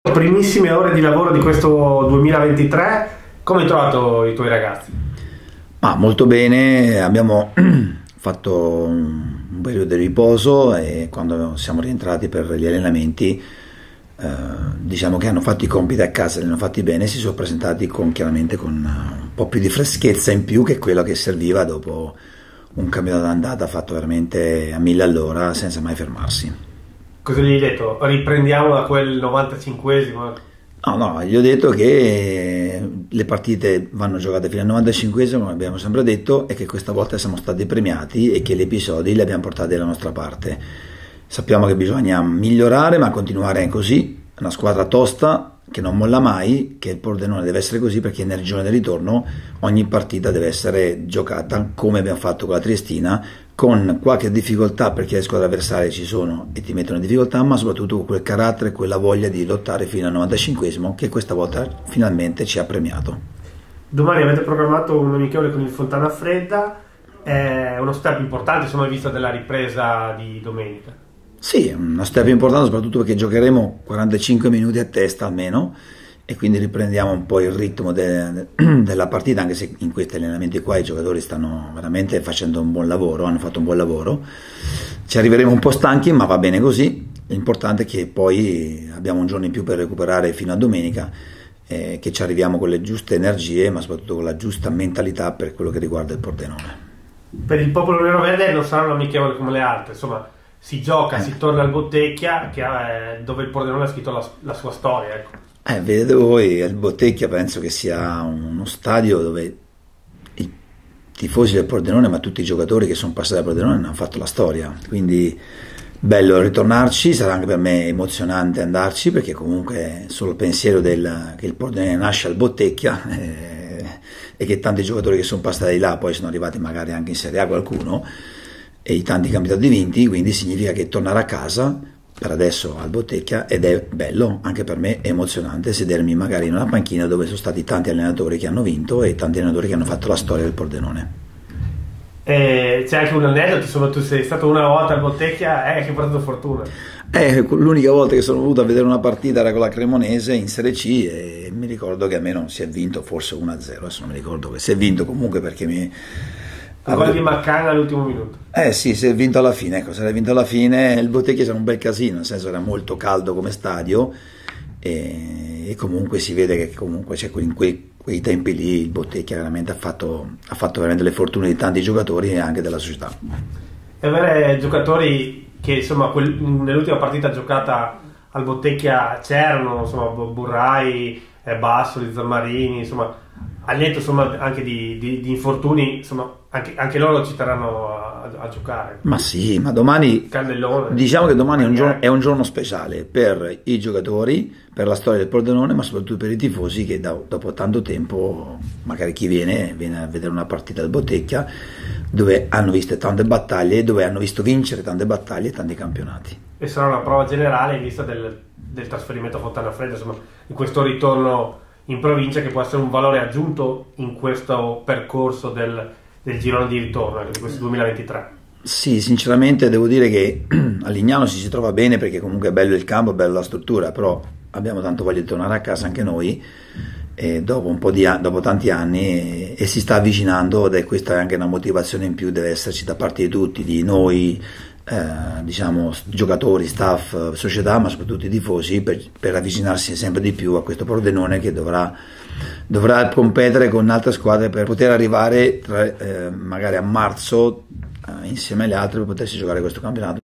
Primissime ore di lavoro di questo 2023, come hai trovato i tuoi ragazzi? Molto bene, abbiamo fatto un periodo di riposo e quando siamo rientrati per gli allenamenti diciamo che hanno fatto i compiti a casa, li hanno fatti bene, si sono presentati chiaramente con un po' più di freschezza in più che quello che serviva dopo un campionato d'andata fatto veramente a 1000 all'ora senza mai fermarsi. Cosa gli hai detto? Riprendiamo da quel 95esimo? No, gli ho detto che le partite vanno giocate fino al 95esimo, come abbiamo sempre detto, e che questa volta siamo stati premiati e che gli episodi li abbiamo portati dalla nostra parte. Sappiamo che bisogna migliorare, ma continuare così. È una squadra tosta, che non molla mai, che il Pordenone deve essere così perché nel giorno del ritorno ogni partita deve essere giocata come abbiamo fatto con la Triestina, con qualche difficoltà perché le squadre avversarie ci sono e ti mettono in difficoltà, ma soprattutto con quel carattere, quella voglia di lottare fino al 95esimo che questa volta finalmente ci ha premiato. Domani avete programmato un amichevole con il Fontana Fredda, è uno step importante insomma in vista della ripresa di domenica. Sì, è uno step importante soprattutto perché giocheremo 45 minuti a testa almeno e quindi riprendiamo un po' il ritmo della partita, anche se in questi allenamenti qua i giocatori stanno veramente facendo un buon lavoro, hanno fatto un buon lavoro. Ci arriveremo un po' stanchi, ma va bene così. L'importante è che poi abbiamo un giorno in più per recuperare fino a domenica, che ci arriviamo con le giuste energie, ma soprattutto con la giusta mentalità per quello che riguarda il Pordenone. Per il popolo nero-verde non sarà un amichevole come le altre, insomma si gioca, si torna al Bottecchia, dove il Pordenone ha scritto la sua storia, ecco. Vedete voi, il Bottecchia penso che sia uno stadio dove i tifosi del Pordenone, ma tutti i giocatori che sono passati al Pordenone hanno fatto la storia, quindi bello ritornarci, sarà anche per me emozionante andarci perché comunque solo il pensiero che il Pordenone nasce al Bottecchia e che tanti giocatori che sono passati là poi sono arrivati magari anche in Serie A qualcuno e i tanti campionati vinti, quindi significa che tornare a casa per adesso al Bottecchia, ed è bello, anche per me è emozionante sedermi magari in una panchina dove sono stati tanti allenatori che hanno vinto e tanti allenatori che hanno fatto la storia del Pordenone. C'è anche un aneddoto, insomma tu sei stato una volta al Bottecchia che hai portato fortuna. L'unica volta che sono venuto a vedere una partita era con la Cremonese in Serie C e mi ricordo che a me non si è vinto, forse 1-0, adesso non mi ricordo che si è vinto comunque perché un gol di Maccana all'ultimo minuto. Sì, si è vinto alla fine, ecco, se l'è vinto alla fine. Il Bottecchia c'era un bel casino, nel senso era molto caldo come stadio e comunque si vede che comunque c'è in quei tempi lì il Bottecchia veramente ha fatto veramente le fortune di tanti giocatori e anche della società. E avere giocatori che insomma nell'ultima partita giocata al Bottecchia c'erano, insomma Burrai, Bassoli, Zammarini, insomma al netto insomma anche di infortuni, insomma anche loro ci terranno a giocare. Ma sì, ma domani Candellone, diciamo che domani è un giorno speciale per i giocatori, per la storia del Pordenone, ma soprattutto per i tifosi che dopo tanto tempo, magari chi viene a vedere una partita del Bottecchia dove hanno visto tante battaglie, dove hanno visto vincere tante battaglie e tanti campionati. E sarà una prova generale in vista del trasferimento a Fontana Fredda, insomma in questo ritorno in provincia, che può essere un valore aggiunto in questo percorso del girone di ritorno di questo 2023. Sì, sinceramente devo dire che a Lignano si trova bene perché comunque è bello il campo, è bella la struttura, però abbiamo tanto voglia di tornare a casa anche noi dopo tanti anni e si sta avvicinando, e questa è anche una motivazione in più, deve esserci da parte di tutti, di noi, diciamo giocatori, staff, società, ma soprattutto i tifosi, per avvicinarsi sempre di più a questo Pordenone che dovrà competere con altre squadre per poter arrivare magari a marzo insieme alle altre per potersi giocare questo campionato.